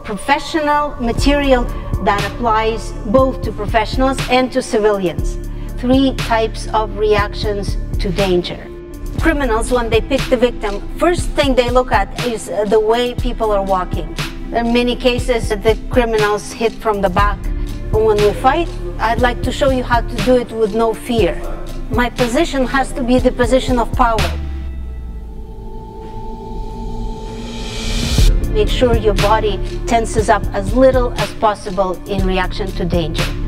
professional material that applies both to professionals and to civilians. 3 types of reactions to danger. Criminals, when they pick the victim, first thing they look at is the way people are walking. In many cases, the criminals hit from the back. When we fight, I'd like to show you how to do it with no fear. My position has to be the position of power. Make sure your body tenses up as little as possible in reaction to danger.